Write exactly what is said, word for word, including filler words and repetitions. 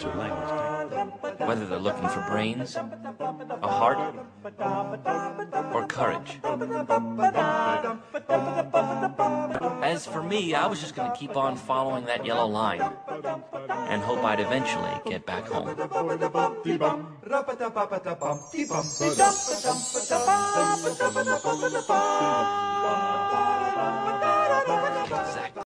two languages. Whether they're looking for brains, a heart, or courage. As for me, I was just going to keep on following that yellow line and hope I'd eventually get back home.